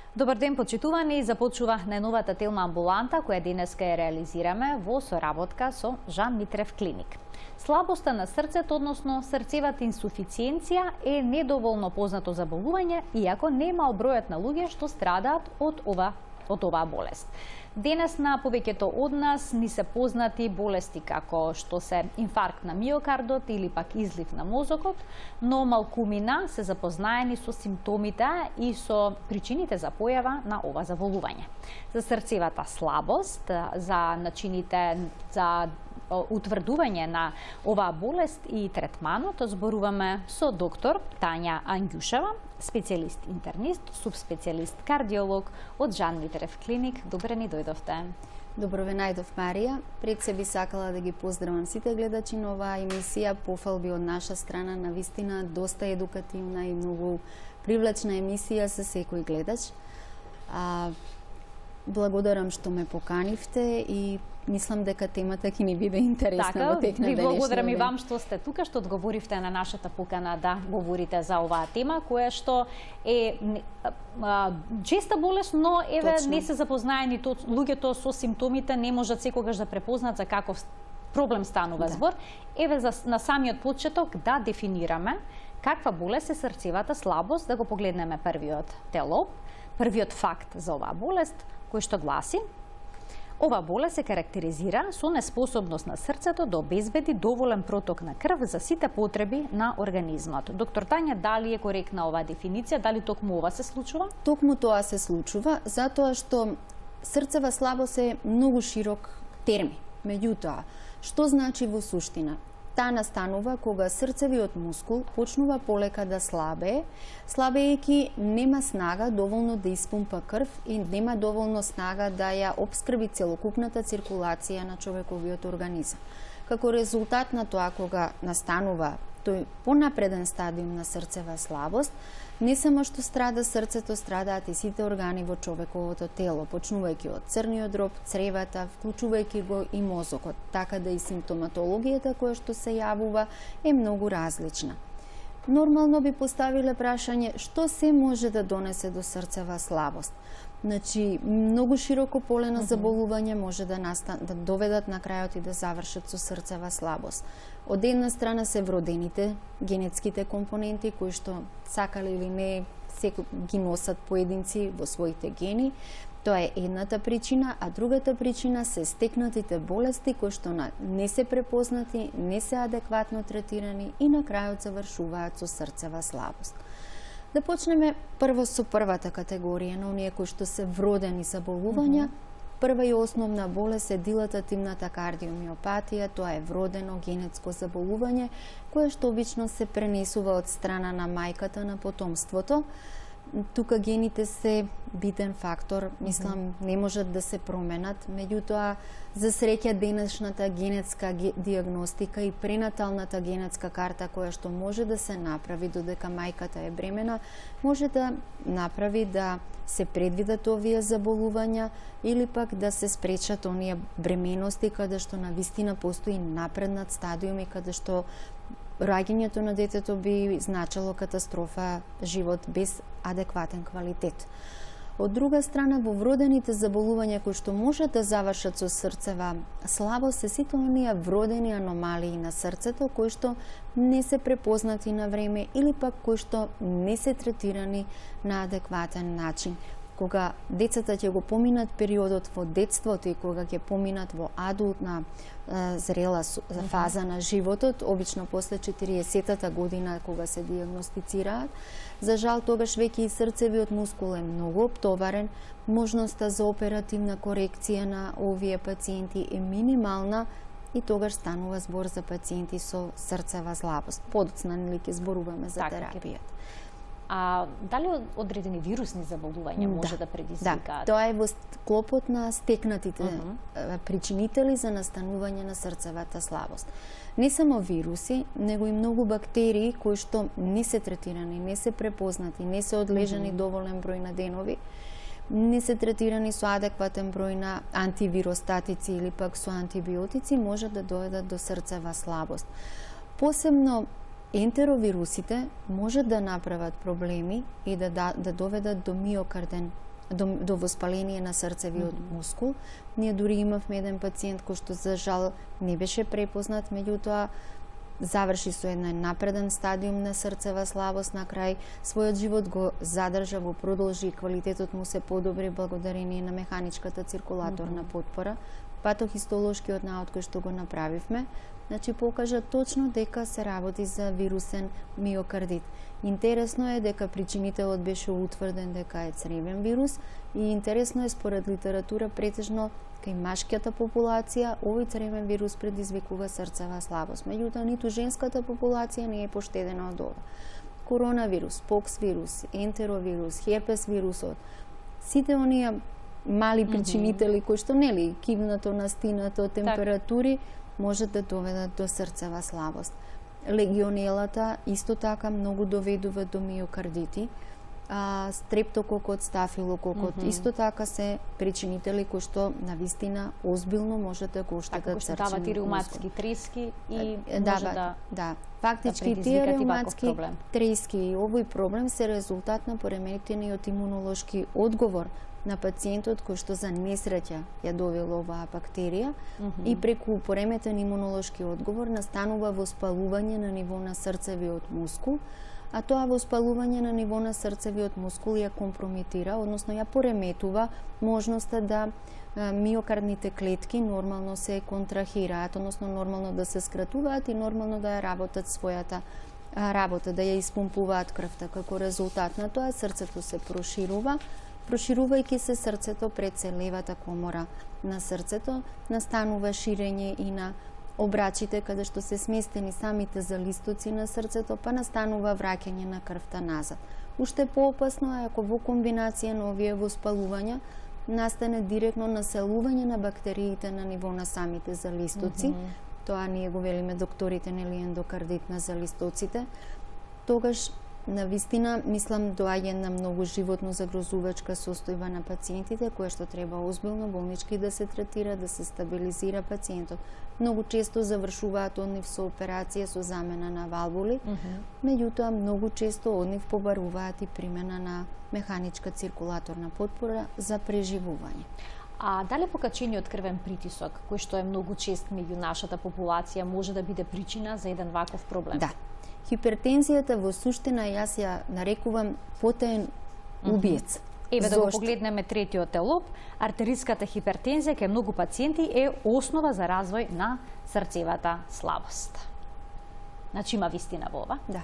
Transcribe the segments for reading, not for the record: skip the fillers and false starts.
Добар ден, почитувани, започува најновата телма амбуланта која денеска ја реализираме во соработка со Жан Митрев клиник. Слабоста на срцето, односно срцевата инсуфициенција е недоволно познато заболување, иако не мал бројот на луѓе што страдаат од оваа болест. Денес на повеќето од нас ни се познати болести како што се инфаркт на миокардот или пак излив на мозокот, но малкумина се запознаени со симптомите и со причините за појава на ова заболување. За срцевата слабост, за начините за утврдување на оваа болест и третманот зборуваме со доктор Тања Ангјушева, специјалист интернист, субспецијалист кардиолог од Жан Митрев клиник. Добре ни дојдовте. Добро ве најдов, Марија. Пред се би сакала да ги поздравам сите гледачи на оваа емисија. Пофалби од наша страна, навистина доста едукативна и многу привлечна емисија за секој гледач. Благодарам што ме поканивте и мислам дека темата ќе ни биде интересна во тек на денешниот ден. Ви благодарам и вам што сте тука, што одговоривте на нашата покана да говорите за оваа тема, која што е честа болест, но не се запознаени луѓето со симптомите, не можат секогаш да препознат за каков проблем станува збор. На самиот почеток да дефинираме каква болест е срцевата слабост, да го погледнеме првиот телоп, првиот факт за оваа болест, кој што гласи: ова болест се карактеризира со неспособност на срцето да обезбеди доволен проток на крв за сите потреби на организмот. Доктор Тања, дали е коректна оваа дефиниција? Дали токму ова се случува? Токму тоа се случува, затоа што срцева слабост е многу широк термин. Меѓутоа, што значи во суштина? Таа настанува кога срцевиот мускул почнува полека да слабее, слабејќи нема снага доволно да испумпа крв и нема доволно снага да ја обскрби целокупната циркулација на човековиот организам. Како резултат на тоа, кога настанува тој понапреден стадиум на срцева слабост, не само што страда срцето, страдаат и сите органи во човековото тело, почнувајќи од црниот дроб, цревата, вклучувајќи го и мозокот, така да и симптоматологијата која што се јавува е многу различна. Нормално би поставиле прашање што се може да донесе до срцева слабост. Значи, многу широко поле на заболување може да доведат на крајот и да завршат со срцева слабост. Од една страна се вродените генетските компоненти кои што сакале или не ги носат поединци во своите гени. Тоа е едната причина, а другата причина се стекнатите болести кои што не се препознати, не се адекватно третирани и на крајот завршуваат со срцева слабост. Да почнеме прво со првата категорија на оние кои што се вродени заболувања. Прва и основна болест е дилатативната кардиомиопатија. Тоа е вродено генетско заболување кое што обично се пренесува од страна на мајката на потомството. Тука гените се битен фактор, мислам, не можат да се променат, меѓутоа за среќа денешната генетска диагностика и пренаталната генетска карта која што може да се направи додека мајката е бремена, може да направи да се предвидат овие заболувања или пак да се спречат оние бременности каде што навистина постои напреднат стадиум и каде што раѓањето на детето би значило катастрофа, живот без адекватен квалитет. Од друга страна, во вродените заболувања кои што можат да завршат со срцева слабост се сите оние вродени аномалии на срцето кои што не се препознати на време или пак кои што не се третирани на адекватен начин. Кога децата ќе го поминат периодот во детството и кога ќе поминат во адултна зрела фаза на животот, обично после 40-та година кога се диагностицираат, за жал тогаш веќе и срцевиот мускул е многу оптоварен, можноста за оперативна корекција на овие пациенти е минимална и тогаш станува збор за пациенти со срцева слабост. Подоцна нели ќе зборуваме за терапијата. А дали одредени вирусни заболувања може да предизвикаат? Да, тоа е во склопот на стекнатите причинители за настанување на срцевата слабост. Не само вируси, него и многу бактерии кои што не се третирани, не се препознати, не се одлежани доволен број на денови, не се третирани со адекватен број на антивиростатици или пак со антибиотици, може да доведат до срцева слабост. Посебно ентеровирусите може да направат проблеми и да доведат до миокарден до воспаление на срцевиот мускул. Ние дури имавме еден пациент кој што за жал не беше препознат, меѓутоа заврши со еден напреден стадиум на срцева слабост, на крај својот живот го задржа, го продолжи и квалитетот му се подобри благодарение на механичката циркулаторна потпора. Патохистолошкиот наод кој што го направивме, значи покажа точно дека се работи за вирусен миокардит. Интересно е дека причинителот беше утврден дека е цревен вирус и интересно е според литература претежно кај машката популација овој цревен вирус предизвикува срцева слабост. Меѓутоа ниту женската популација не е поштедена од ова. Коронавирус, покс вирус, ентеровирус, херпес вирусот, сите оние мали причинители кои што нели кивнато, настинато, температури можат да доведат до срцева слабост. Легионелата исто така многу доведува до миокардити. Стрептококот, стафилококот исто така се причинители кои што навистина озбилно можат да го оштетат срчениот мускул. Така што дават и реуматски трески и може да фактички тие реуматски трески и овој проблем се резултат на пореметениот имунолошки одговор на пациентот кој што за несреќа ја довела оваа бактерија и преку пореметен имунолошки одговор настанува воспалување на ниво на срцевиот мускул, а тоа воспалување на ниво на срцевиот мускул ја компрометира, односно ја пореметува можноста да миокардните клетки нормално се контрахираат, односно нормално да се скратуваат и нормално да ја работат својата работа, да ја испумпуваат крвта. Како резултат на тоа срцето се проширувајќи се срцето пред се левата комора на срцето, настанува ширење и на обрачите каде што се сместени самите залистоци на срцето, па настанува враќање на крвта назад. Уште поопасно е ако во комбинација на овие воспалувања настане директно населување на бактериите на ниво на самите залистоци, тоа ние го велиме докторите, нели ендокардит на залистоците, тогаш навистина, мислам, доаѓа на многу животно загрозувачка состојба на пациентите, која што треба озбилно болнички да се третира, да се стабилизира пациентот. Многу често завршуваат од нив со операција со замена на валвули, меѓутоа многу често од нив побаруваат и примена на механичка циркулаторна потпора за преживување. А дали покачениот крвен притисок, кој што е многу чест меѓу нашата популација, може да биде причина за еден ваков проблем? Да. Хипертензијата во суштина јас ја нарекувам потаен убиец. Еве да го погледнеме третиот лоб, артериската хипертензија кај многу пациенти е основа за развој на срцевата слабост. Значи има вистина во ова? Да.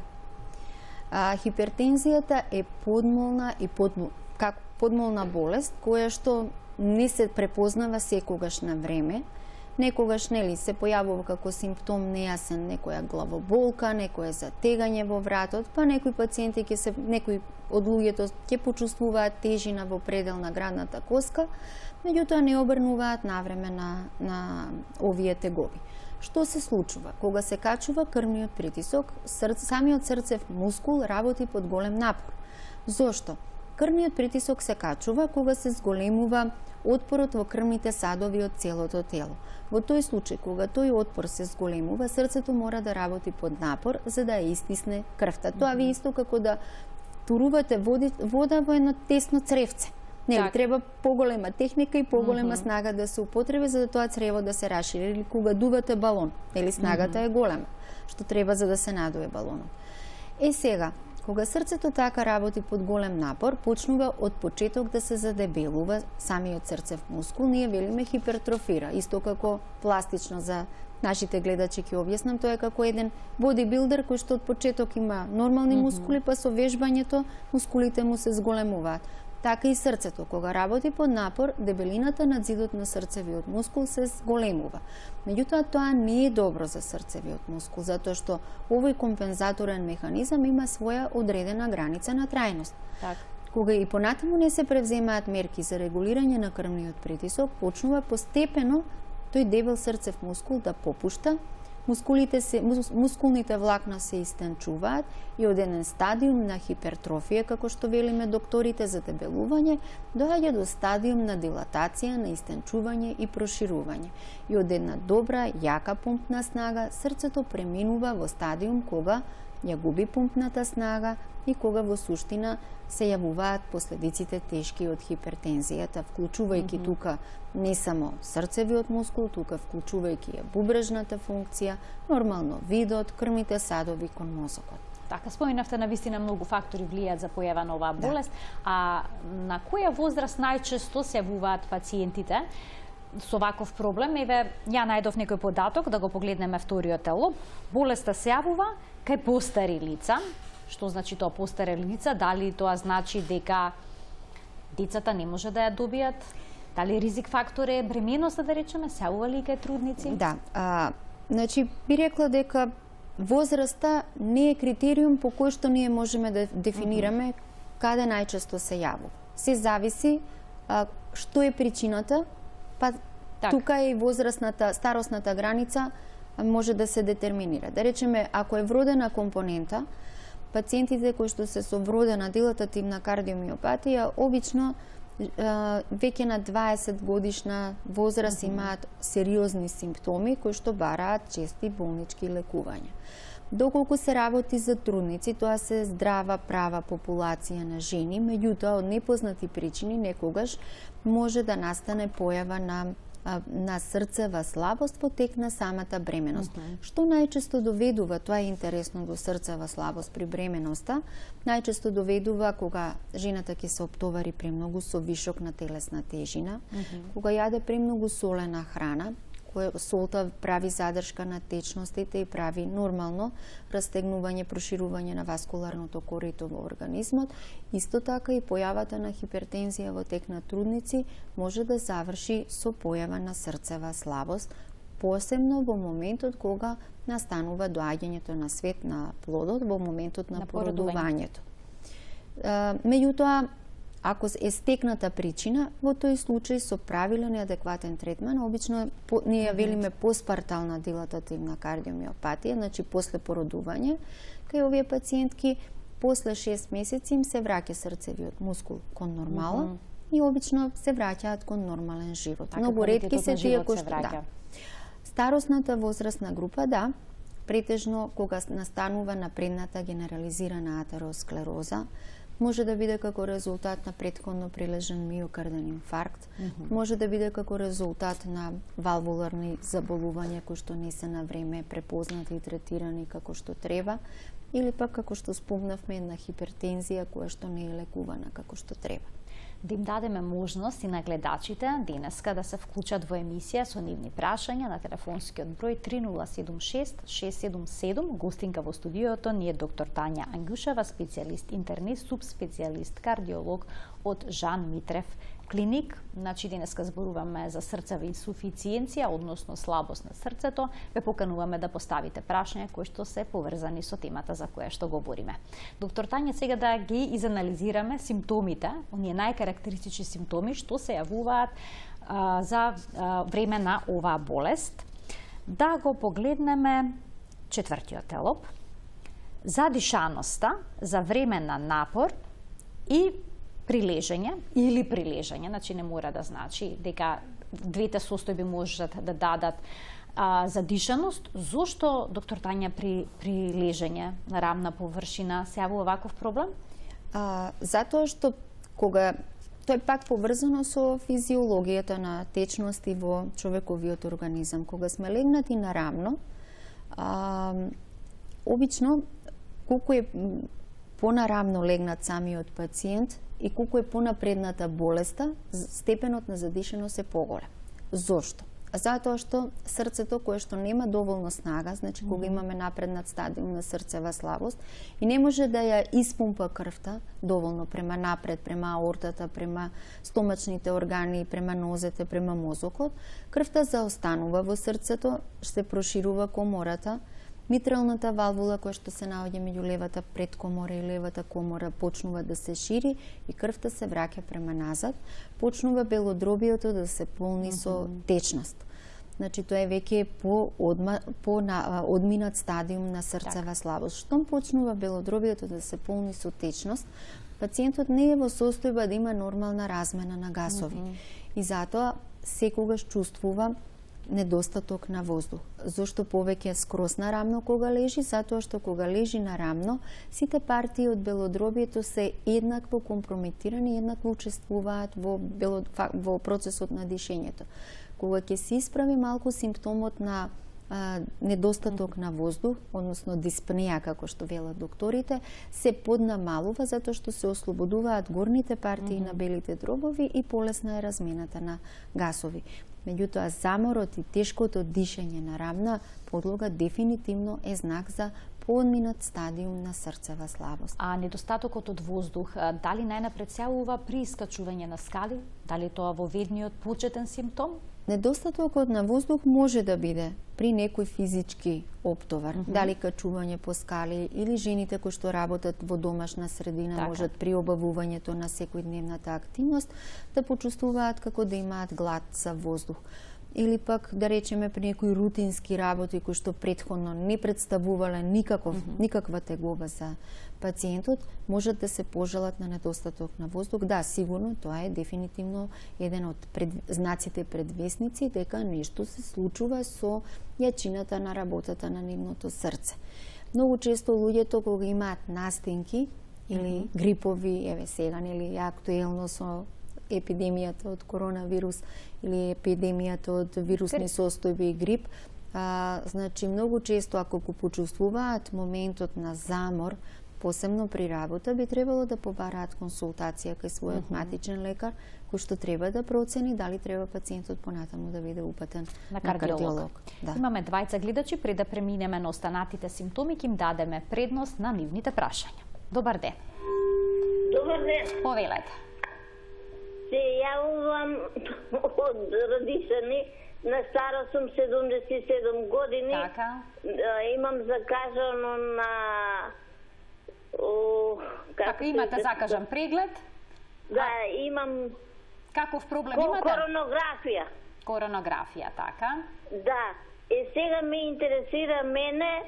Хипертензијата е подмолна и подмолна болест која што не се препознава секогаш на време. Некогаш нели се појавува како симптом нејасен некоја главоболка, некое затегање во вратот, па некои пациенти некои од луѓето ќе почувствуваат тежина во предел на градната коска, меѓутоа не обрнуваат навреме на овие тегоби. Што се случува? Кога се качува крвниот притисок, самиот срцев мускул работи под голем напор. Зошто? Крвниот притисок се качува кога се зголемува отпорот во крвните садови од целото тело. Во тој случај, кога тој отпор се зголемува, срцето мора да работи под напор за да ја истисне крвта. Тоа ви исто како да турувате вода во едно тесно цревце. Нели треба поголема техника и поголема снага да се употреби за да тоа црево да се расшири, или кога дувате балон, нели снагата е голема, што треба за да се надуе балонот. Сега, кога срцето така работи под голем напор, почнува од почеток да се задебелува самиот срцев мускул, ние велиме хипертрофира, исто како пластично за нашите гледачи ќе објаснам, тоа е како еден бодибилдер кој што од почеток има нормални мускули, па со вежбањето мускулите му се зголемуваат. Така и срцето, кога работи под напор, дебелината на зидот на срцевиот мускул се зголемува. Меѓутоа, тоа не е добро за срцевиот мускул, затоа што овој компензаторен механизам има своја одредена граница на трајност. Кога и понатаму не се превземаат мерки за регулирање на крвниот притисок, почнува постепено тој дебел срцев мускул да попушта, мускулните влакна се истенчуваат и од еден стадиум на хипертрофија, како што велиме докторите за дебелување, доаѓа до стадиум на дилатација, на истенчување и проширување. И од една добра, јака помпна снага, срцето преминува во стадиум кога ја губи пумпната снага и кога во суштина се јавуваат последиците тешки од хипертензијата, вклучувајќи тука не само срцевиот мускул, тука вклучувајќи ја бубрежната функција, нормално видот, крвните садови кон мозокот. Така, споменавте на вистина многу фактори влијаат за појава на оваа болест, а на која возраст најчесто се јавуваат пациентите со ваков проблем? Еве, ја најдов некој податок, да го погледнеме вториот тело. Болеста се јавува кај постари лица. Што значи тоа постари лица? Дали тоа значи дека децата не може да ја добијат? Дали ризик фактор е бременоста, да речеме, се јавува ли кај трудници? Да, значи би рекла дека возраста не е критериум по кој што ние можеме да дефинираме каде најчесто се јавува. Се зависи што е причината, па тука е и возрастната, старосната граница може да се детерминира. Да речеме, ако е вродена компонента, пациентите кои што се со вродена дилатативна кардиомиопатија обично веќе на 20 годишна возраст имаат сериозни симптоми кои што бараат чести болнички лекувања. Доколку се работи за трудници, тоа се здрава, права популација на жени, меѓутоа од непознати причини некогаш може да настане појава на срцева слабост во тек на самата бременост. Што најчесто доведува, тоа е интересно, до срцева слабост при бременоста, најчесто доведува кога жената ќе се оптовари премногу со вишок на телесна тежина, кога јаде премногу солена храна, солта прави задршка на течностите и прави нормално растегнување, проширување на васкуларното корито во организмот. Исто така и појавата на хипертензија во тек на трудници може да заврши со појава на срцева слабост, посебно во моментот кога настанува доаѓањето на свет на плодот, во моментот на породувањето. Меѓутоа, ако е стекната причина, во тој случај со правилен и адекватен третман, обично ние ја велиме постпартална дилатативна кардиомиопатија, значи после породување, кај овие пациентки после 6 месеци им се враќа срцевиот мускул кон нормала и обично се враќаат кон нормален живот. Така, многу ретки се тие кои што Старосната возрастна група, да, претежно кога настанува напредната генерализирана атеросклероза, може да биде како резултат на претходно прилежен миокарден инфаркт, може да биде како резултат на валвуларни заболувања кои што не се на време препознати и третирани како што треба, или пак како што спомнавме на хипертензија која што не е лекувана како што треба. Да им дадеме можност и на гледачите денеска да се вклучат во емисија со нивни прашања на телефонскиот број 3076 677. Гостинка во студиото ни е доктор Тања Ангушева, специјалист интернист, субспецијалист кардиолог од Жан Митрев клиник. Значи денеска зборуваме за срцева инсуфициенција, односно слабост на срцето. Ве покануваме да поставите прашања кои што се поврзани со темата за која што говориме. Доктор Тања, сега да ги изанализираме симптомите, оние најкарактеристични симптоми што се јавуваат за време на оваа болест. Да го погледнеме четвртиот телоп. Задишаноста за време на напор и прилежање или прилежање, значи не мора да значи дека двете состојби можат да дадат задишаност. Зошто, доктор Тања, при прилежање на рамна површина се јавува ваков проблем? Затоа што кога тоа е пак поврзано со физиологијата на течности во човековиот организам, кога сме легнати на рамно, обично колку е понарамно легнат самиот пациент и колку е понапредната болеста, степенот на задишаност е поголем. Зошто? Затоа што срцето кое што нема доволно снага, значи кога имаме напреднат стадиум на срцева слабост и не може да ја испумпа крвта доволно према напред, према аортата, према стомачните органи, према нозете, према мозокот, крвта заостанува во срцето, се проширува комората, митралната валвула која што се наоѓа меѓу левата предкомора и левата комора почнува да се шири и крвта се враќа према назад, почнува белодробието да се полни со течност. Значи тоа е веќе одминат стадиум на срцева слабост. Штом почнува белодробието да се полни со течност, пациентот не е во состојба да има нормална размена на гасови. И затоа секогаш чувствува недостаток на воздух. Зошто повеќе скрос нарамно кога лежи? Затоа што кога лежи нарамно, сите партии од белодробието се еднакво компрометирани, еднакво учествуваат во процесот на дишењето. Кога ќе се исправи малку симптомот на недостаток на воздух, односно диспнеја, како што велат докторите, се поднамалува затоа што се ослободуваат горните партии на белите дробови и полесна е размената на гасови. Меѓутоа, заморот и тешкото дишење на рамна подлога дефинитивно е знак за поодминат стадиум на срцева слабост. А недостатокот од воздух, дали најнапред се јавува при искачување на скали? Дали тоа во ведниот почетен симптом? Недостатокот на воздух може да биде при некој физички оптовар, дали качување по скали или жените кои што работат во домашна средина можат при обавувањето на секојдневната активност да почувствуваат како да имаат глад за воздух. Или пак, да речеме, при некои рутински работи кои што претходно не представувале никаква тегоба за пациентот, можат да се пожалат на недостаток на воздух. Да, сигурно, тоа е дефинитивно еден од знаците предвесници дека нешто се случува со јачината на работата на нивното срце. Многу често луѓето кога имаат настинки или грипови, еве сега или актуелно со епидемијата од коронавирус или епидемијата од вирусни состојби и грип, значи многу често ако го почувствуваат моментот на замор, посебно при работа, би требало да побараат консултација кај својот матичен лекар, кој што треба да процени дали треба пациентот понатаму да биде упатен на кардиолог. Да. Имаме двајца гледачи, пред да преминеме на останатите симптоми, ќе им дадеме предност на нивните прашања. Добар ден. Добар ден. Повелете. Се јавувам од родишани, на стара сум 77 години. Така. Имам закажано на... Како имате закажан преглед? Да, имам... Каков проблем имате? Коронографија. Коронографија, така. Да. Сега ме интересира мене,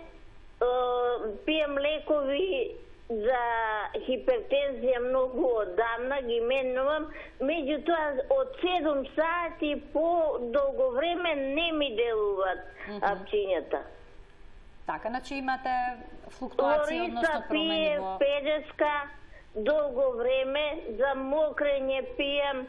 пијам лекови за хипертензија многу одамна, ги менувам, меѓутоа од 7 сати по долго време не ми делуваат апчињата. Така, значи имате флуктуација, односно промени во... Лорица, педеска, долго време, за мокрење пијам,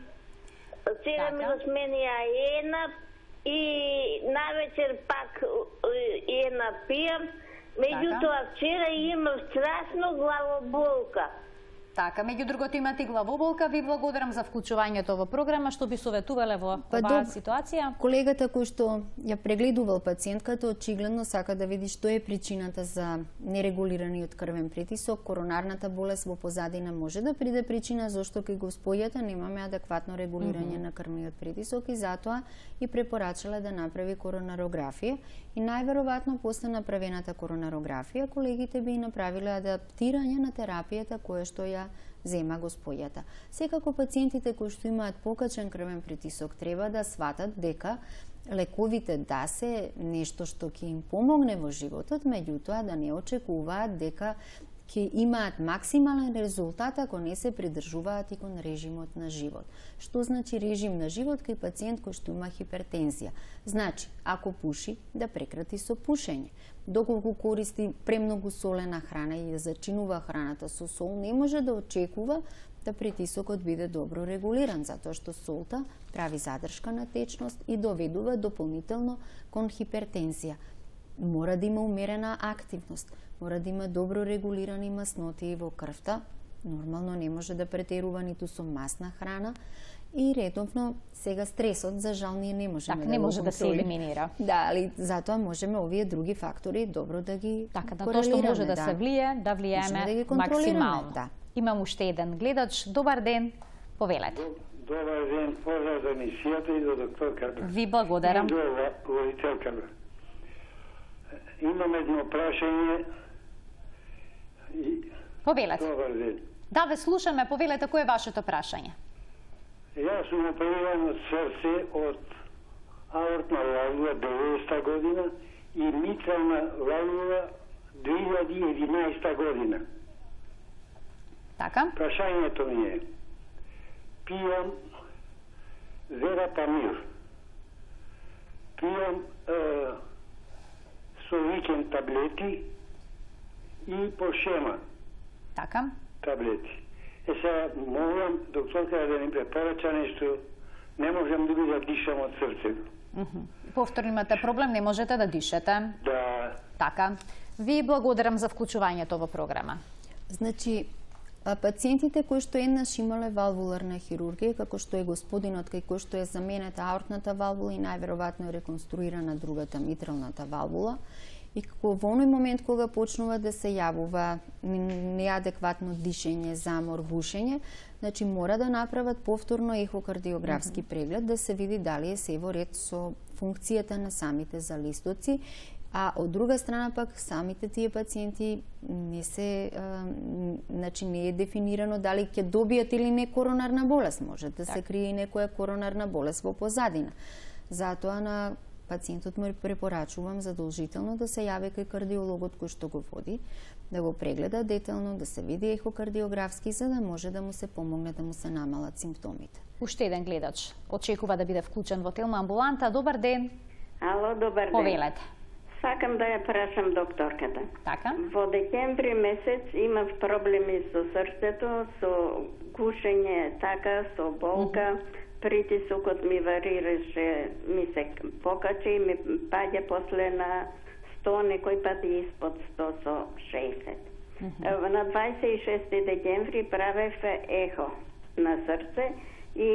сега ми го сменија една и навечер пак една пијам. Меѓутоа, вчера имав страшно главоболка. Така, меѓу другото имате главоболка. Ви благодарам за вклучувањето во програма. Што би советувале во оваа ситуација? Колегата кој што ја прегледувал пациентката очигледно сака да види што е причината за нерегулираниот крвен притисок. Коронарната болест во позадина може да приде причина зашто кај господјата немаме адекватно регулирање на крвниот притисок и затоа и препорачале да направи коронарографија. И најверојатно после направената коронарографија колегите би направиле адаптирање на терапијата која што ја зема господјата. Секако пациентите кои што имаат покачен крвен притисок треба да сватат дека лековите да се нешто што ќе им помогне во животот, меѓутоа да не очекуваат дека ќе имаат максимален резултат ако не се придржуваат и кон режимот на живот. Што значи режим на живот кај пациент кој што има хипертензија? Значи, ако пуши, да прекрати со пушење. Доколку користи премногу солена храна и ја зачинува храната со сол, не може да очекува да притисокот биде добро регулиран, затоа што солта прави задршка на течност и доведува дополнително кон хипертензија. Мора да има умерена активност, мора да има добро регулирани масноти во крвта, нормално не може да претерува ниту со масна храна и редовно сега стресот за жал ние не можеме не може да се елиминира. Да, али затоа можеме овие други фактори добро да ги така, на тоа што може да се влие, да влиеме максимално. Да. Имам уште еден гледач. Добар ден, повелете. Добар ден, поздрав за емисијата и за докторката. Ви благодарам. И за говорителката. Имам едно прашање. Повелете. Добар ден. Да, ве слушаме, повелете, кој е вашето прашање? Јас сум опериран од срце од аортна валвула 90 година и митрална валвула 2011 година. Така. Прашањето ми е: пијам Верапамир Пијам со викенд таблети и по шема Така. таблети. Сега молам докторка да ми препорача нешто. Не можам да дишам од срцето. Повторно имате проблем, не можете да дишете. Да. Така. Ви благодарам за вклучувањето во програма. Значи, пациентите кои што еднаш имале валвуларна хирургија, како што е господинот кај кој што е заменета аортната валвула и најверојатно е реконструирана другата митралната валвула, и како во оној момент кога почнува да се јавува неадекватно дишење, замор, гушење, значи мора да направат повторно ехокардиографски преглед да се види дали е се во ред со функцијата на самите залистоци, а од друга страна пак самите тие пациенти не се значи не е дефинирано дали ќе добијат или не коронарна болест, може да се крие и некоја коронарна болест во позадина. Затоа на пациентот му препорачувам задолжително да се јави кај кардиологот кој што го води, да го прегледа детално, да се види ехокардиографски, за да може да му се помогне да му се намалат симптомите. Уште еден гледач очекува да биде вклучен во Телма амбуланта. Добар ден. Ало, добар ден. Повелете. Сакам да ја прашам докторката. Така. Во декември месец имав проблеми со срцето, со гушење, така, со болка. Притисокот ми варираше, ми се покачи и ми паѓа после на 100, некој пат и испод 100 со 60. На 26 декември правев ехо на срце и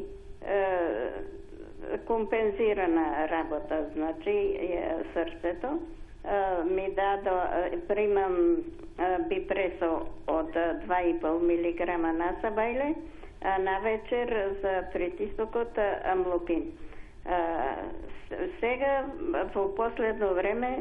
компензирана работа, значи срцето. Ми дадо, примам бипресо од 2,5 милиграма на сабајле, а на вечер за притисокот амлопин. Сега, во последно време,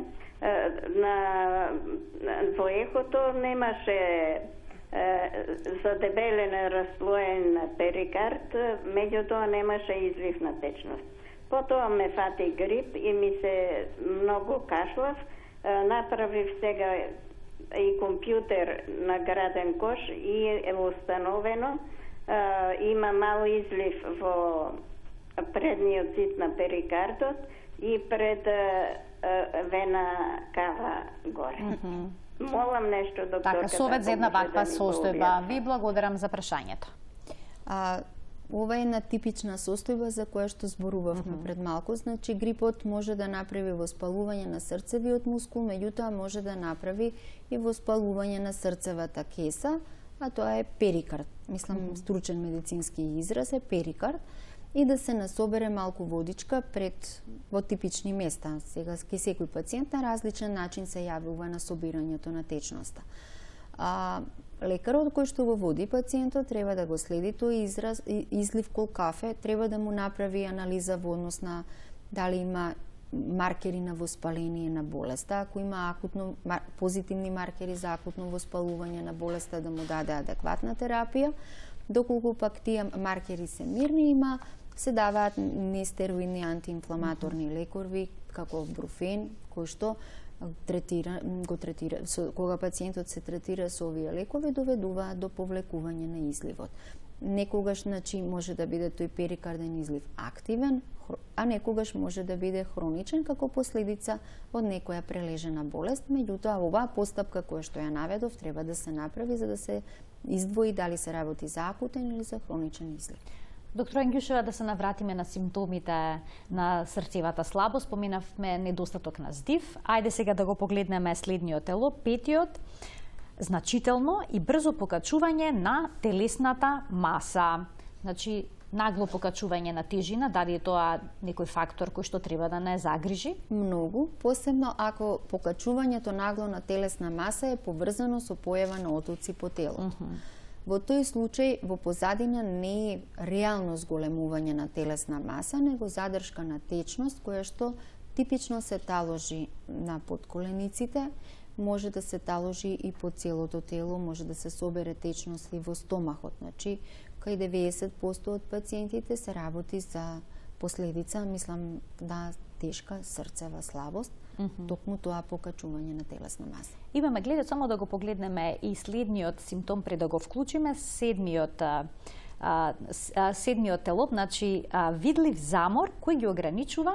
во ехото немаше задебелен расслоен перикард, меѓутоа немаше излив на течност. Потоа ме фати грип и ми се многу кашлав. Направив сега и компјутер на граден кош и е установено има мал излив во предниот зид на перикардот и пред вена кава горе. Молам нешто, докторка. Така, совет за една ваква состојба. Ви благодарам за прашањето. Ова е една типична состојба за која што зборувавме пред малку. Значи, грипот може да направи воспалување на срцевиот мускул, меѓутоа може да направи и воспалување на срцевата кеса, а тоа е перикард. Мислам, стручен медицински израз е перикард. И да се насобере малку водичка пред во типични места. Сега ке секој пациент на различен начин се јавува на собирањето на течноста. Лекарот кој што го води пациентот треба да го следи тој излив кол кафе, треба да му направи анализа во однос на дали има маркери на воспаление на болеста, ако има позитивни маркери за акутно воспалување на болеста, да му даде адекватна терапија. Доколку пак тие маркери се мирни, се даваат нестероидни антиинфламаторни лекови, како бруфен, кој што кога пациентот се третира со овие лекови, доведуваат до повлекување на изливот. Некогаш, значи, може да биде тој перикарден излив активен, а некогаш може да биде хроничен како последица од некоја прележена болест. Меѓутоа, оваа постапка која што ја наведов треба да се направи за да се издвои дали се работи за акутен или за хроничен излив. Доктор Ангјушева, да се навратиме на симптомите на срцевата слабост. Поминавме недостаток на здив. Ајде сега да го погледнеме следниот тело, петиот. Значително и брзо покачување на телесната маса. Значи, нагло покачување на тежина, дали е тоа некој фактор кој што треба да не загрижи? Многу, посебно ако покачувањето нагло на телесна маса е поврзано со појава на отоци по телото. Во тој случај, во позадина не е реално зголемување на телесна маса, него задршка на течност, која што типично се таложи на подколениците, може да се таложи и по целото тело, може да се собере течност и во стомахот. Значи, кај 90% од пациентите се работи за последица, мислам, да тешка срцева слабост, токму тоа покачување на телесна маса. Имаме гледач, само да го погледнеме и следниот симптом пред да го вклучиме, седмиот телоп, значи видлив замор кој ги ограничува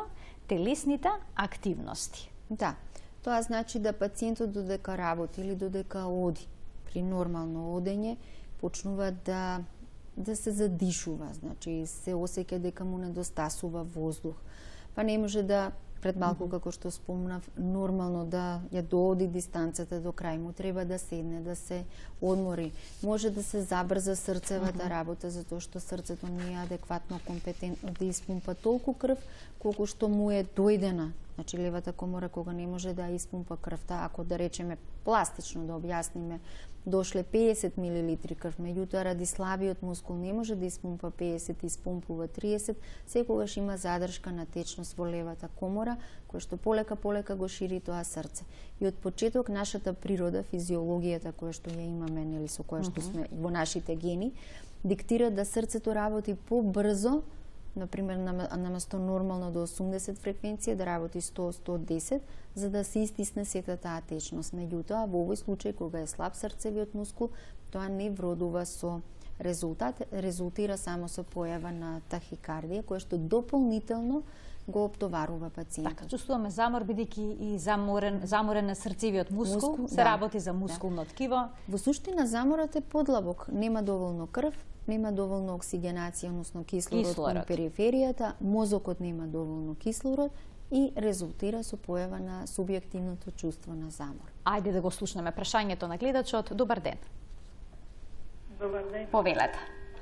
телесните активности. Да, тоа значи да пациентот додека работи или додека оди при нормално одење почнува да се задишува, значи се осеќа дека му недостасува воздух. Па не може да пред малку, како што спомнав, нормално да ја дооди дистанцата до крај, му треба да седне, да се одмори. Може да се забрза срцевата работа, затоа што срцето не е адекватно компетентно да испумпа толку крв, колку што му е дојдена. Значи, левата комора кога не може да испумпа крвта, ако да речеме пластично да објасниме, дошле 50 мл крв, меѓутоа ради слабиот мускул не може да испумпа 50, испумпува 30, секогаш има задршка на течност во левата комора, која што полека го шири тоа срце. И од почеток нашата природа, физиологијата која што ја имаме, нели, со која што сме во нашите гени, диктира да срцето работи побрзо, например, наместо нормално до 80 фреквенција, да работи 100-110, за да се истисне сета таа течност. Меѓутоа, во овој случај, кога е слаб срцевиот мускул, тоа не вродува со резултат, резултира само со појава на тахикардија, која што дополнително го оптоварува пациентот. Така, чувствуваме замор, бидејќи и заморен е срцевиот мускул, се работи за мускулно ткиво. Во суштина, заморот е подлабок, нема доволно крв, нема доволно оксигенација, односно кислород кон периферијата, мозокот нема доволно кислород и резултира со појава на субјективното чувство на замор. Ајде да го слушнеме прашањето на гледачот. Добар ден. Добар ден. Повелете.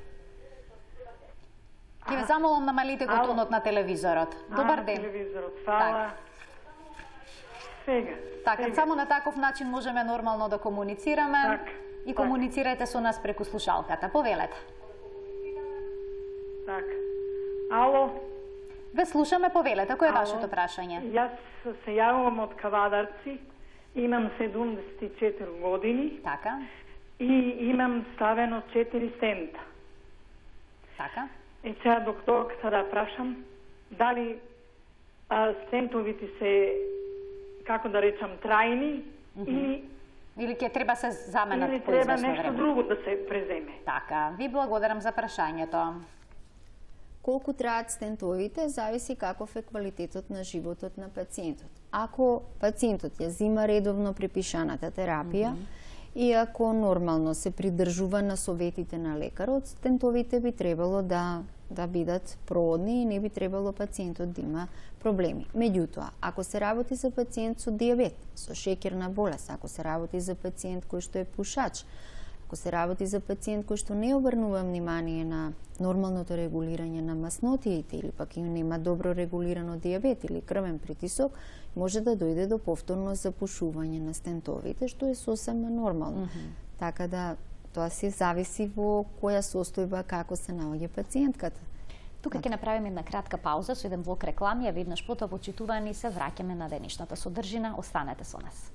Ќе ве замолам намалите го тонот на телевизорот. Добар ден. Телевизорот, фала. Сега. Така, само на таков начин можеме нормално да комуницираме. Так. И комуницирајте со нас преку слушалката. Повелете. Така. Ало. Ве слушаме, повелете. Кој е вашето прашање? Јас се јавувам од Кавадарци, имам 74 години. Така. И имам ставено 4 стента. Така. И сега докторката да прашам, дали стентовите се, како да речам, трајни или ќе треба се заменат или по треба известно нешто време? друго да се преземе. Така, ви благодарам за прашањето. Колку траат стентовите, зависи каков е квалитетот на животот на пациентот. Ако пациентот ја зима редовно припишаната терапија, и ако нормално се придржува на советите на лекарот, стентовите би требало да бидат проодни и не би требало пациентот да има проблеми. Меѓутоа, ако се работи за пациент со дијабет, со шеќерна болест, ако се работи за пациент кој што е пушач, ако се работи за пациент кој што не обрнува внимание на нормалното регулирање на маснотиите или пак и нема добро регулирано дијабет или крвен притисок, може да дојде до повторно запушување на стентовите, што е сосем нормално. Така да тоа се зависи во која состојба, како се наоѓа пациентката. Тука ќе направиме една кратка пауза со еден блок реклами, а веднаш потоа почитувани се враќаме на денешната содржина. Останете со нас.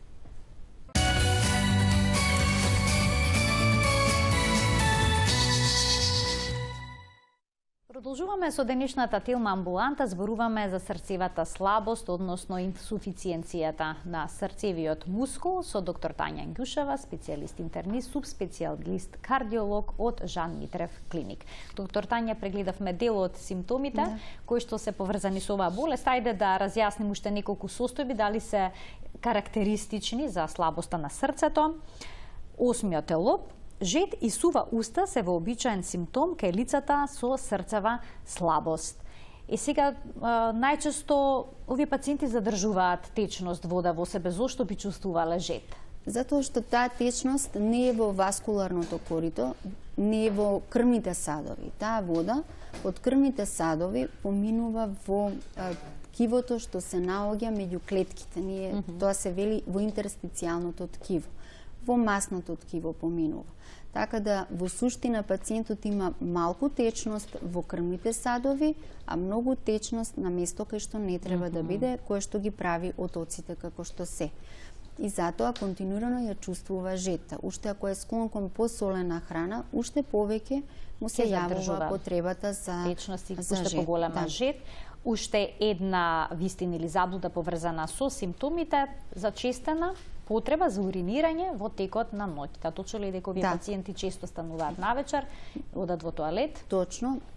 Продолжуваме со денешната Телма амбуланта, зборуваме за срцевата слабост, односно инсуфициенцијата на срцевиот мускул со доктор Тања Ангјушева, специјалист интернист, субспецијалист кардиолог од Жан Митрев клиник. Доктор Тања, прегледавме дел од симптомите кои што се поврзани со оваа болест. Ајде да разјасним уште неколку состојби, дали се карактеристични за слабоста на срцето. Осмиот е лоб. Жед и сува уста се вообичаен симптом кај лицата со срцева слабост. И сега, најчесто овие пациенти задржуваат течност вода во себе. Зошто би чувствувале жед? Затоа што таа течност не е во васкуларното корито, не е во крвните садови. Таа вода од крвните садови поминува во ткивото што се наоѓа меѓу клетките. Тоа се вели во интерстицијалното ткиво. Во масното ткиво поминува. Така да во суштина пациентот има малку течност во крвните садови, а многу течност на место кај што не треба да биде, кое што ги прави отоците како што се. И затоа континуирано ја чувствува жета. Уште ако е склон кон посолена храна, уште повеќе му се јавува потребата за течност и за уште жет. поголема жет. Уште една вистина или заблуда поврзана со симптомите, зачестена потреба за уринирање во текот на ноќта. Точно ли дека овие пациенти често стануваат навечер, одат во тоалет? Точно.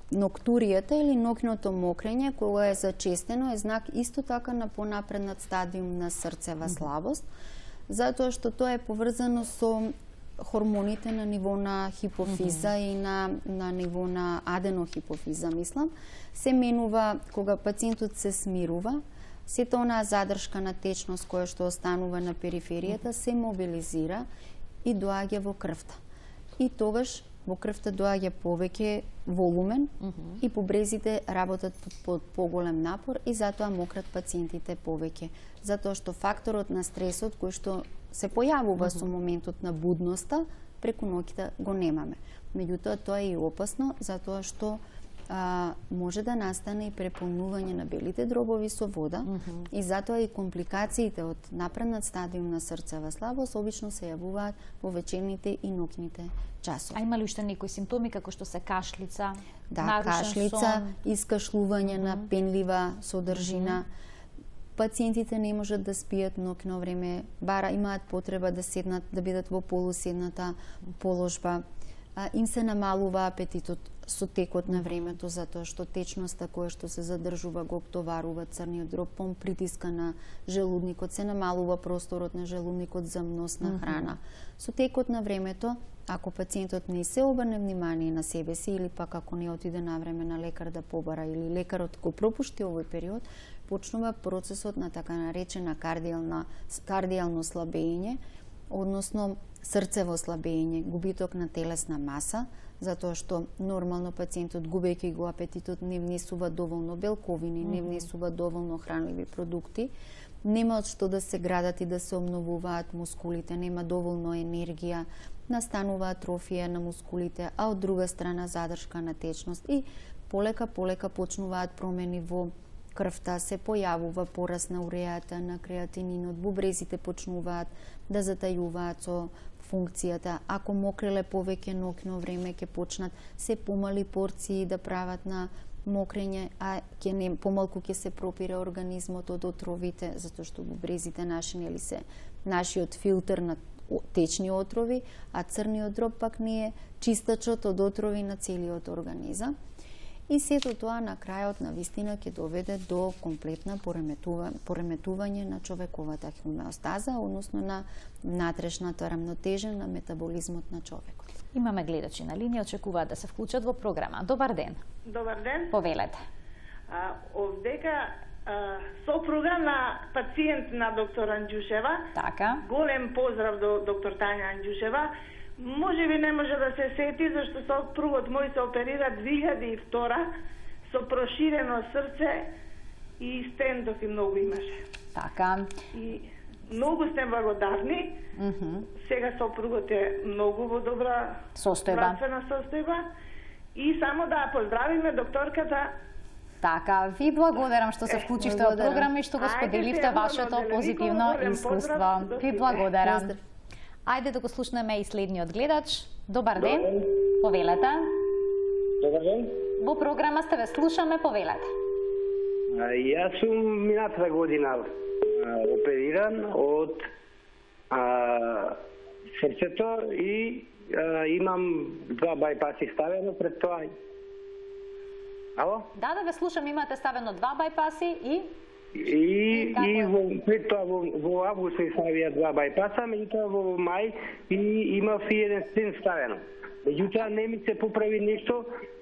ноктуријата или ноќното мокрење, кога е зачестено, е знак исто така на понапреднат стадиум на срцева слабост, затоа што тоа е поврзано со хормоните на ниво на хипофиза и на ниво на аденохипофиза, мислам. Се менува кога пациентот се смирува, сета онаа задршка на течност која што останува на периферијата се мобилизира и доаѓа во крвта. И тогаш во крвта доаѓа повеќе волумен и побрезите работат под поголем напор и затоа мократ пациентите повеќе. Затоа што факторот на стресот кој што се појавува со моментот на будноста, преку ноќта го немаме. Меѓутоа, тоа е и опасно, затоа што може да настане и преполнување на белите дробови со вода и затоа и компликациите од напреднат стадиум на срцева слабост обично се јавуваат во вечерните и ноќните часови. А има ли уште некои симптоми како што се кашлица, да, кашлица, искашлување на пенлива содржина. Пациентите не можат да спијат ноќно време, бара имаат потреба да седнат, да бидат во полуседната положба. Им се намалува апетитот со текот на времето, затоа што течноста која што се задржува го оптоварува црниот дроб, притиска на желудникот, се намалува просторот на желудникот за внос на храна. Со текот на времето, ако пациентот не се обрне внимание на себе си или пак ако не отиде на време на лекар да побара или лекарот го пропушти овој период, почнува процесот на така наречена кардијално слабење, односно срцево слабење, губиток на телесна маса, затоа што нормално пациентот губејќи го апетитот не внесува доволно белковини, не внесува доволно хранливи продукти, нема од што да се градат и да се обновуваат мускулите, нема доволно енергија, настанува атрофија на мускулите, а од друга страна задршка на течност и полека почнуваат промени во крвта, се појавува пораст на урејата, на креатининот, бубрезите почнуваат да затајуваат со функцијата. Ако мокреле повеќе ноќно време, ќе почнат се помали порции да прават на мокрење, а помалку ќе се пропира организмот од отровите, затоа што бубрезите наши нели се нашиот филтер на течни отрови, а црниот дроб пак не е чистачот од отрови на целиот организам. И сето тоа на крајот на вистина ќе доведе до комплетна пореметување на човековата хомеостаза, односно на внатрешната рамнотежа на метаболизмот на човекот. Имаме гледачи на линија, очекуваат да се вклучат во програма. Добар ден. Добар ден. Повелете. Овдека сопруга на пациент на доктор Анđушева. Така. Голем поздрав до доктор Тања Анđушева. Може би не може да се сети, зашто сопругот мој се оперира 2002 со проширено срце и стендов и многу имаше. Така. И многу сте благодарни. Сега сопругот е многу во добра здравствена состојба. И само да поздравиме докторката. Така, ви благодарам што се вклучивте во програма и што го споделивте вашето позитивно искуство. Ви благодарам. Ајде да го слушнеме и следниот гледач. Добар ден. Повелете. Добар ден. Во програма сте, ве слушаме, повелете. Јас сум минатата година опериран од срцето и имам 2 бајпаси ставено пред тоа. Ало? Да, ве слушам, имате ставено 2 бајпаси и пред тоа во август се ставија 2 бајпаса, меѓутоа во мај и имав и еден стент ставено. Меѓутоа не ми се поправи нешто.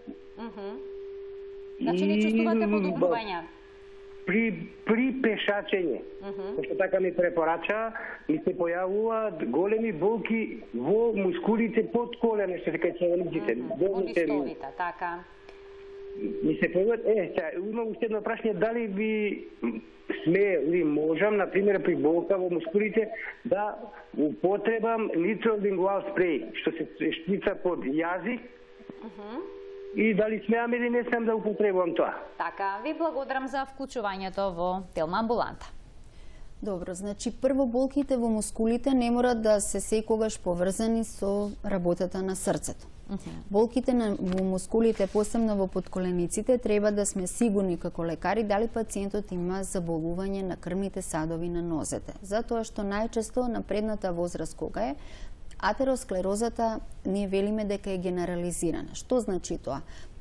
Значи не чувствувате подобрување? При пешачење, што така ми препорача, ми се појавуваат големи болки во мускулите под колено, што се кај челениците. Во листовите, така. Ми се појавуваат, имам уште едно прашање, дали би или можам, например, при болка во мускулите, да употребам нитролингуал спреј, што се шприца под јазик, и дали смеам или не смеам да употребувам тоа. Така, ви благодарам за вклучувањето во Телма амбуланта. Добро, значи прво болките во мускулите не мора да се секогаш поврзани со работата на срцето. Болките во мускулите, посебно во подколениците, треба да сме сигурни како лекари дали пациентот има заболување на крвните садови на нозете. Затоа што најчесто на предната возраст кога е, атеросклерозата ние велиме дека е генерализирана. Што значи тоа?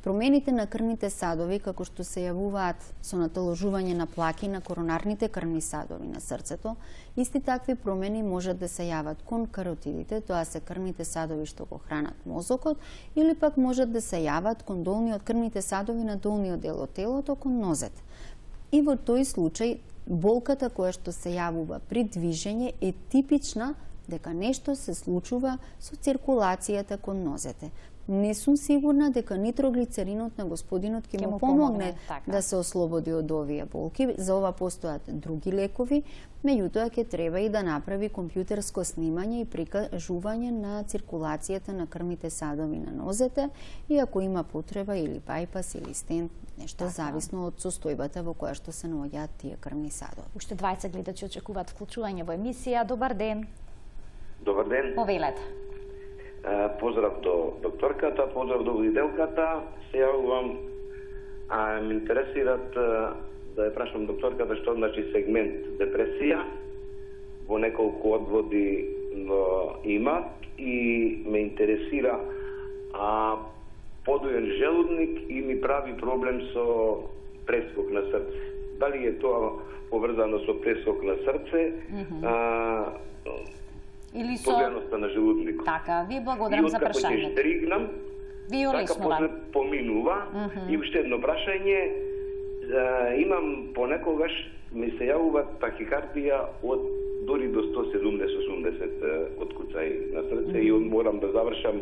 Промените на крвните садови, како што се јавуваат со натоложување на плаки на коронарните крвни садови на срцето, исти такви промени можат да се јават кон каротидите, тоа се крвните садови што го хранат мозокот, или пак можат да се јават кон крвните садови на долниот дел од телото, кон нозете. И во тој случај, болката која што се јавува при движење е типична дека нешто се случува со циркулацијата кон нозете. Не сум сигурна дека нитроглицеринот на господинот ќе му помогне да се ослободи од овие болки. За ова постојат други лекови, меѓутоа ќе треба и да направи компјутерско снимање и прикажување на циркулацијата на крвните садови на нозете и ако има потреба или бајпас или стент, нешто зависно од состојбата во која што се наоѓаат тие крвни садови. Уште 20 гледачи очекуваат вклучување во емисија. Добар ден. Добар ден. Повелете. Поздрав до докторката, поздрав до водителката. Се јавувам, ме интересират да ја прашам докторката што значи сегмент депресија, во неколку одводи има и ме интересира подоен желудник и ми прави проблем со прескок на срце. Дали е тоа поврзано со прескок на срце, или со повреността на желудникот. Така, ви благодарам за прашањето. И откако ќе стригнам, така после поминува. И уште едно прашање, имам понекогаш ми се јавува тахикардија од дори до 170-80 откуцај на срце и морам да завршам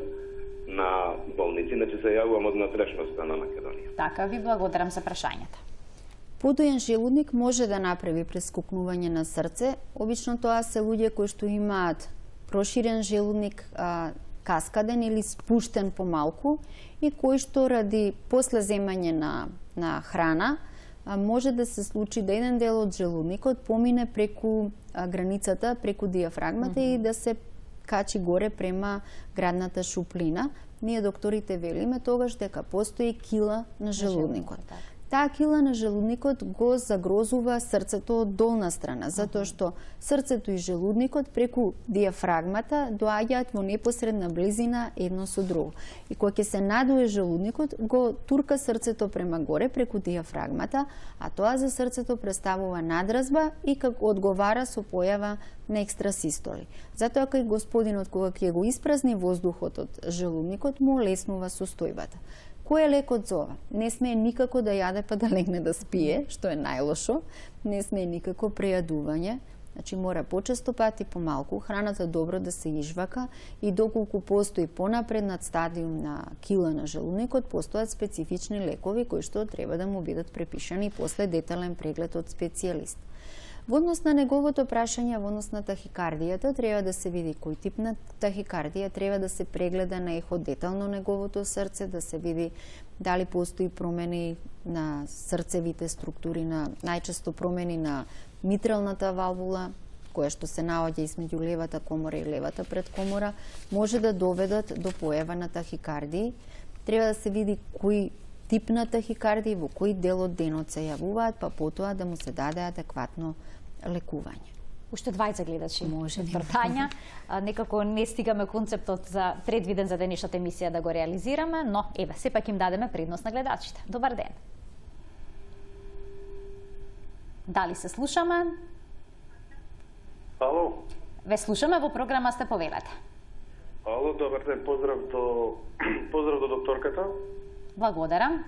на болници, иначе се јавувам од натрешноста на Македонија. Така, ви благодарам за прашањето. Подоен желудник може да направи прескокнување на срце. Обично тоа се луѓе кои што имаат проширен желудник, каскаден или спуштен помалку и кои што ради после земање на храна може да се случи да еден дел од желудникот помине преку границата, преку диафрагмата и да се качи горе према градната шуплина. Ние докторите велиме тогаш дека постои кила на желудникот. Таа кила на желудникот го загрозува срцето од долна страна, затоа што срцето и желудникот преку диафрагмата доаѓаат во непосредна близина едно со друго. И кога ќе се надуе желудникот, го турка срцето према горе преку диафрагмата, а тоа за срцето представува надразба и како одговара со појава на екстрасистоли. Затоа кај господинот кога ќе го испразни воздухот од желудникот, му олеснува состојбата. Кој е лекот за ова? Не смее никако да јаде па да легне да спие, што е најлошо. Не смее никако прејадување. Значи мора почесто пати помалку, храната добро да се ижвака и доколку постои понапреднат стадиум на кила на желудникот, постојат специфични лекови кои што треба да му бидат препишани после детален преглед од специјалист. Во однос на неговото прашање, во однос на тахикардијата, треба да се види кој тип на тахикардија, треба да се прегледа на ехо детално неговото срце, да се види дали постои промени на срцевите структури, најчесто промени на митралната валвула, која што се наоѓа измеѓу левата комора и левата предкомора, може да доведат до појава на тахикардии. Треба да се види кој тип на тахикардија, во кој дел од денот се јавуваат, па потоа да му се даде адекватно лекување. Уште 20 гледачи може вртања. Некако не стигаме концептот за предвиден за денешната емисија да го реализираме, но еве сепак им дадеме предност на гледачите. Добар ден. Дали се слушаме? Ало. Ве слушаме, во програма сте, повелете. Ало, добар ден, поздрав до докторката. Благодарам.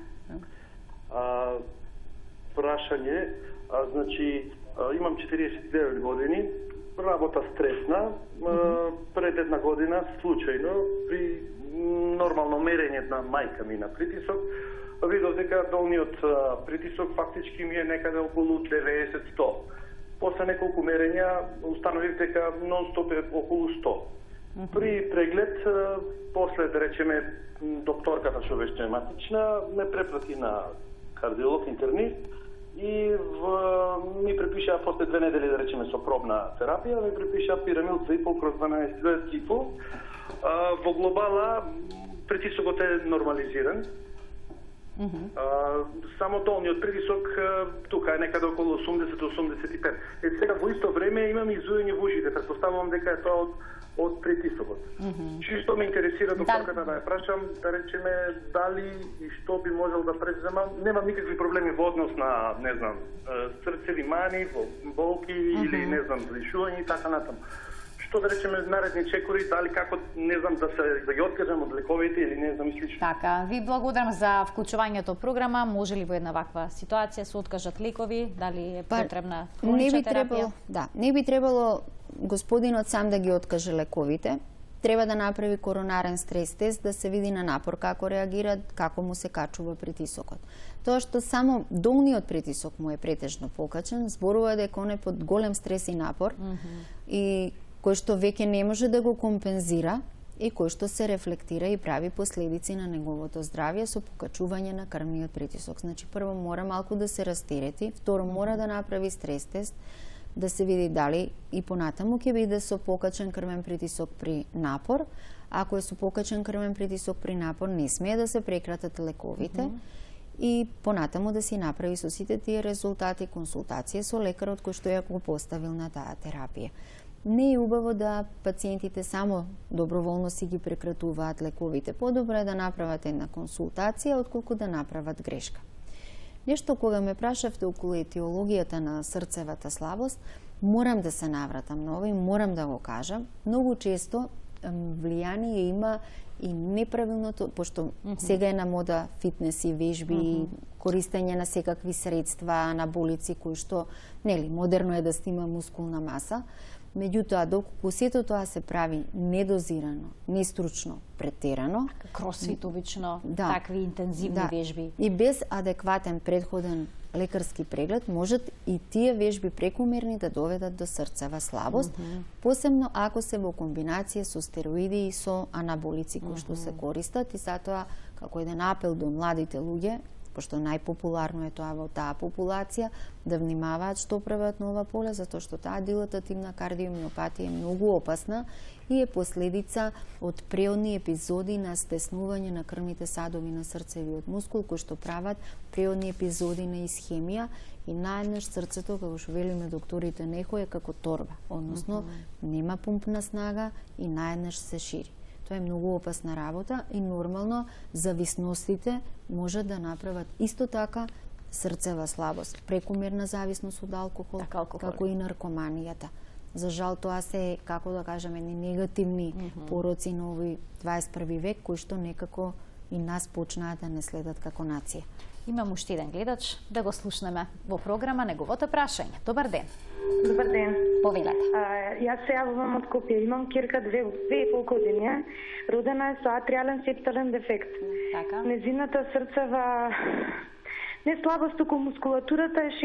Прашање, значи имам 49 години, работа стресна, пред една година случајно при нормално мерење на мајка ми на притисок, видов дека долниот притисок фактички ми е некаде околу 90-100. После неколку мерења установив дека нон-стоп е околу 100. При преглед, после да речеме докторката што беше тематична, ме препрати на кардиолог, интернист и ми препиша после 2 недели, да речеме, со пробна терапија, ми препиша пирамил 2,5 кроз 12 цифл. Во глобала притисокот е нормализиран. Само долниот притисок тука е некаде околу 80-85. Сега во исто време имам изуење во ушите. Претпоставувам дека е тоа од од притисокот. Што ме интересира докторката да ја прашам, да речеме дали и што би можел да преземам. Немам никакви проблеми во однос на, не знам, срцеви мани, болки или не знам, злишување и така натаму. Што да речеме наредни чекори, дали како, не знам, да ги откажам од лековите или не знам и слично. Така, ви благодарам за вклучувањето програма. Може ли во една ваква ситуација се откажат лекови? Дали е потребна хронична терапија? Не би требало господинот сам да ги откаже лековите. Треба да направи коронарен стрес тест, да се види на напор како реагира, како му се качува притисокот. Тоа што само долниот притисок му е претежно покачен, зборува дека он е под голем стрес и напор и кој што веќе не може да го компензира и кој што се рефлектира и прави последици на неговото здравје со покачување на крвниот притисок. Значи, прво мора малку да се растерети, второ мора да направи стрес тест, да се види дали и понатаму ќе биде со покачен крвен притисок при напор. Ако е со покачен крвен притисок при напор, не смее да се прекратат лековите и понатаму да си направи со сите тие резултати консултација со лекарот кој што ја го поставил на таа терапија. Не е убаво да пациентите само доброволно си ги прекратуваат лековите. Подобро е да направат една консултација, отколку да направат грешка. Нешто кога ме прашавте околу етиологијата на срцевата слабост, морам да се навратам на ова и морам да го кажам. Многу често влијание има и неправилното, пошто сега е на мода фитнес и вежби, користење на секакви средства, анаболици, кои што, нели, модерно е да снима мускулна маса. Меѓутоа, доколку сето тоа се прави недозирано, нестручно, претерано, кросфит обично, такви интензивни вежби и без адекватен предходен лекарски преглед, можат и тие вежби прекумерни да доведат до срцева слабост, посебно ако се во комбинација со стероиди и со анаболици кои што се користат, и затоа како еден апел до младите луѓе, пошто најпопуларно е тоа во таа популација, да внимаваат што прават на ова поле, затоа што таа дилатативна кардиомиопатија е многу опасна и е последица од преодни епизоди на стеснување на крвните садови на срцевиот мускул, кои што прават преодни епизоди на исхемија и наеднаш срцето, како што велиме докторите Нехо, е како торба, односно нема пумпна снага и наеднаш се шири. Тоа е многу опасна работа и нормално зависностите можат да направат исто така срцева слабост, прекумерна зависност од алкохол, како и наркоманијата. За жал тоа се, како да кажеме, негативни пороци на овој 21 век, кои што некако и нас почнаа да не следат како нација. Имам уште еден гледач, да го слушнеме во програма неговото прашање. Добар ден. Добар ден. Повелете. Јас се јавувам од Скопје. Имам кирка 2,5 години. Родена е со атриален септален дефект. Така. Незината срцева не слабост околу мускулатурата е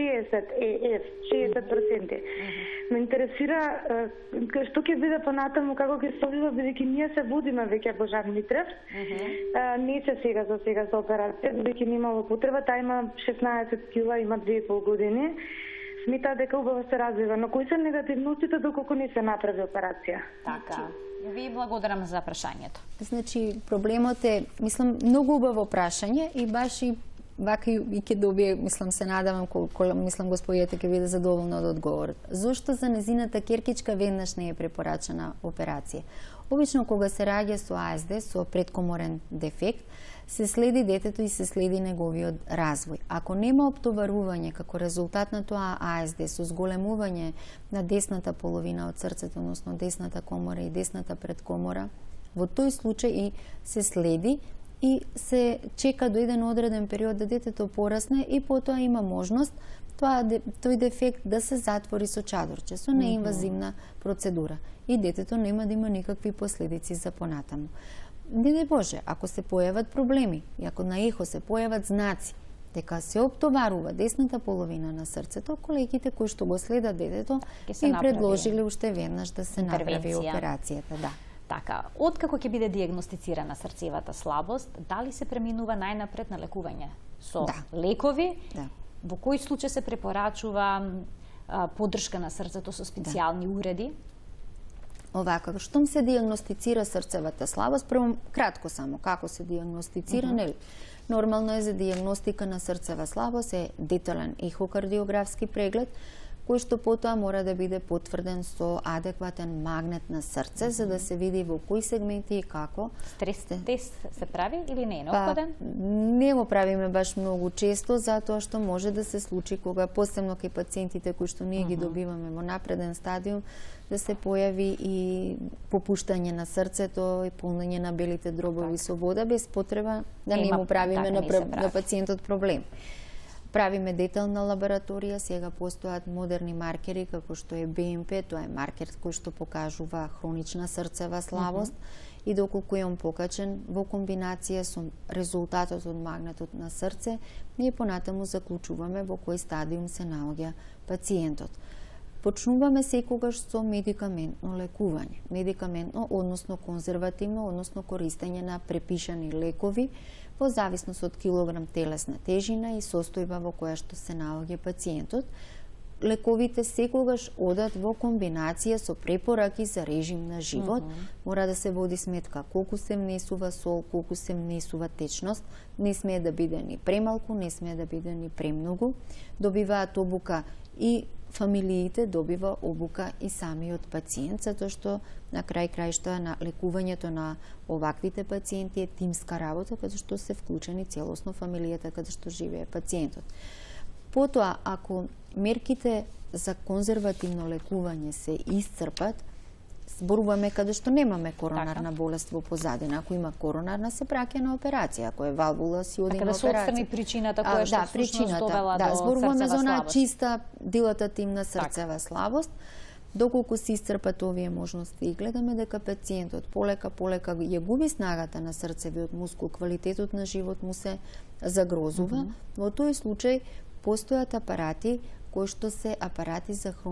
60%. Ме интересира што ќе биде понатаму, како ќе се одвива, бидејќи ние се водиме веќе во Жан Митрев. Не се сега за операција, бидејќи немало потреба, таа има 16 кила, има 2,5 години. Смета дека убаво се развива, но кои се негативностите доколку не се направи операција? Така. Ви благодарам за прашањето. Значи, проблемот е, мислам, многу убаво прашање и баш и вака и ќе добие, мислам, се надавам, мислам, господијата ќе биде задоволна од одговорот. Зошто за незината керкичка веднаш не е препорачена операција? Обично, кога се раѓа со АСД, со предкоморен дефект, се следи детето и се следи неговиот развој. Ако нема оптоварување како резултат на тоа АСД со зголемување на десната половина од срцето, односно десната комора и десната предкомора, во тој случај и се следи и се чека до еден одреден период да детето порасне и потоа има можност тој дефект да се затвори со чадорче, со неинвазивна процедура. И детето нема да има никакви последици за понатаму. Не дај Боже, ако се појават проблеми и ако на ехо се појават знаци дека се оптоварува десната половина на срцето, колегите кои што го следат детето и предложиле уште веднаш да се направи операцијата. Да. Така, откако ќе биде диагностицирана срцевата слабост, дали се преминува најнапред на лекување со лекови? Во кој случај се препорачува поддршка на срцето со специјални уреди? Овака, штом се диагностицира срцевата слабост, прво кратко само, како се диагностицира, нели? Нормално е за диагностика на срцева слабост е детален ехокардиографски преглед, кој што потоа мора да биде потврден со адекватен магнет на срце, за да се види во кои сегменти и како. Стрес тест се прави или не е неопходен? Не го правиме баш многу често, затоа што може да се случи кога, посебно кај пациентите кои што ние ги добиваме во напреден стадиум, да се појави и попуштање на срцето и полнење на белите дробови со вода, без потреба да не му правиме на пациентот проблем. Правиме детална лабораторија, сега постојат модерни маркери како што е БМП, тоа е маркер кој што покажува хронична срцева слабост и доколку е он покачен во комбинација со резултатот од магнетот на срце, ние понатаму заклучуваме во кој стадиум се наоѓа пациентот. Почнуваме секогаш со медикаментно лекување. Медикаментно, односно конзервативно, односно користење на препишани лекови во зависност од килограм телесна тежина и состојба во која што се наоѓа пациентот. Лековите секогаш одат во комбинација со препораки за режим на живот. Мора да се води сметка колку се внесува сол, колку се внесува течност. Не смее да биде ни премалку, не смее да биде ни премногу. Добиваат обука и фамилиите, добива обука и самиот пациент, затоа што на крај крајшта на лекувањето на оваквите пациенти е тимска работа, каде што се вклучени целосно фамилијата каде што живее пациентот. Потоа, ако мерките за конзервативно лекување се исцрпат, зборуваме каде што немаме коронарна болест во позадина. Ако има коронарна, се праќа на операција. Ако е валвула, си оди на операција. Да се отстрани причината која што всушност довела до зборуваме за срцева она слабост. чиста дилатативна срцева слабост. Доколку се исцрпат овие можности и гледаме дека пациентот полека ја губи снагата на срцевиот мускул, квалитетот на живот му се загрозува, во тој случај постојат апарати кои што се апарати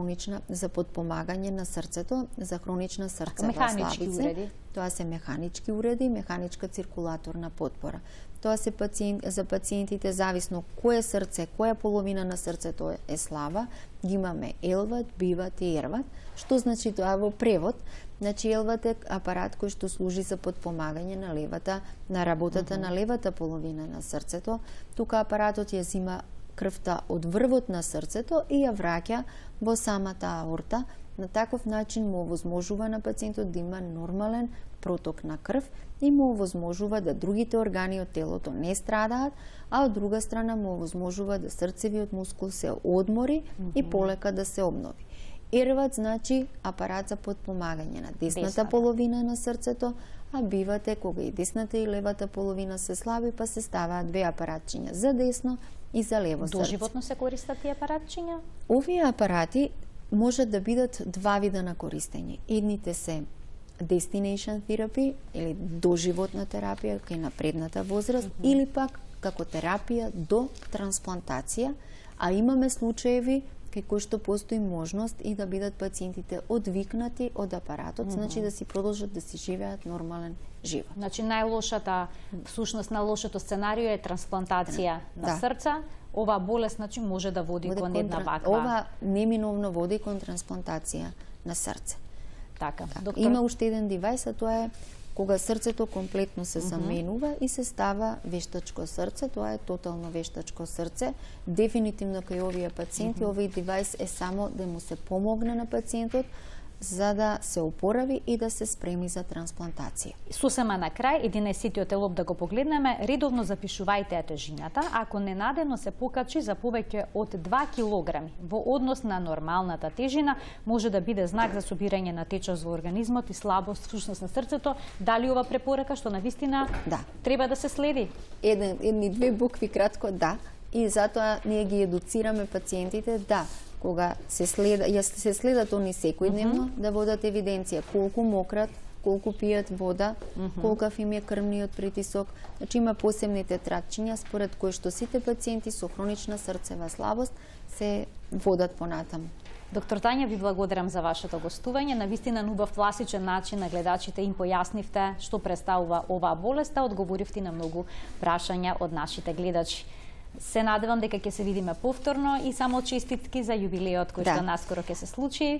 за подпомагање на срцето, за хронична срцева слабица. Тоа се механички уреди, механичка циркулаторна потпора. Тоа се за пациентите зависно кое срце, која половина на срцето е слаба, ги имаме елват, биват и ерват. Што значи тоа во превод? Значи елват е апарат кој што служи за подпомагање на левата, на работата на левата половина на срцето. Тука апаратот ја зима крвта од врвот на срцето и ја враќа во самата аорта. На таков начин му овозможува на пациентот да има нормален проток на крв и му овозможува да другите органи од телото не страдаат, а од друга страна му овозможува да срцевиот мускул се одмори и полека да се обнови. Ерват значи апарат за подпомагање на десната половина на срцето, а бивате кога и десната и левата половина се слаби, па се ставаат две апаратчиња за десно и за лево срце. Доживотно се користат тие апаратчиња? Овие апарати можат да бидат два вида на користење. Едните се destination therapy или доживотна терапија кај напредната возраст или пак како терапија до трансплантација, а имаме случаеви кај кои што постои можност и да бидат пациентите одвикнати од апаратот, значи да си продолжат да си живеат нормален живот. Значи најлошата, всушност најлошото сценарио е трансплантација на срца. Ова болест значи може да води кон една ваква. Ова неминовно води кон трансплантација на срце. Така. Доктор... Има уште еден девајс, а тоа е кога срцето комплетно се заменува и се става вештачко срце, тоа е тотално вештачко срце. Дефинитивно кај овие пациенти овој девајс е само да му се помогне на пациентот за да се опорави и да се спреми за трансплантација. Сосема на крај, 11-тиот елоп да го погледнеме, редовно запишувајте тежината, ако ненадено се покачи за повеќе од 2 килограми во однос на нормалната тежина, може да биде знак за собирање на течност во организмот и слабост всушност на срцето. Дали ова препорака што навистина треба да се следи? Едни-две букви кратко и затоа ние ги едуцираме пациентите кога се следат они секојдневно, да водат евиденција колку мократ, колку пијат вода, колкав им е крвниот притисок. Значи има посебните трачиња според кои што сите пациенти со хронична срцева слабост се водат понатаму. Доктор Тања, ви благодарам за вашето гостување. Навистина на убав класичен начин на гледачите им појаснивте што представува оваа болест, а одговоривте на многу прашања од нашите гледачи. Се надевам дека ќе се видиме повторно и само честитки за јубилеот кој што наскоро ќе се случи.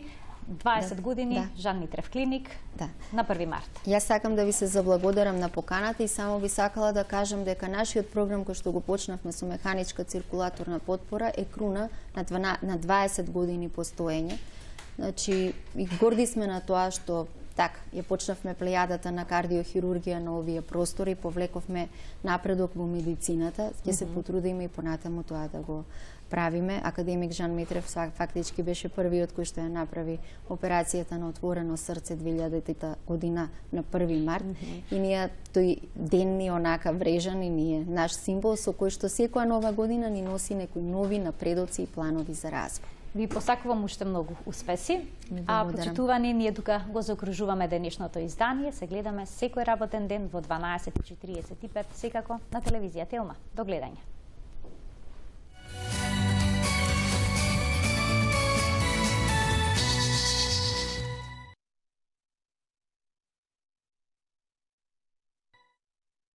20 години, Жан Митрев клиник, на 1 март. Јас сакам да ви се заблагодарам на поканата и само би сакала да кажам дека нашиот програм кој што го почнавме со механичка циркулаторна потпора е круна на 20 години постоење. Значи, и горди сме на тоа што така, ја почнавме плејадата на кардиохирургија на овие простори, повлековме напредок во медицината, ќе се потрудиме и понатаму тоа да го правиме. Академик Жан Митрев фактички беше првиот кој што ја направи операцијата на отворено срце 2000 година на 1 март и ние тој ден ни онака врежан и ние наш символ со кој што секоја нова година ни носи некои нови напредоци и планови за развој. Ви посакувам уште многу успеси. А почитувани, ние тука го заокружуваме денешното издание. Се гледаме секој работен ден во 12:45 секако на телевизија Телма. До гледање.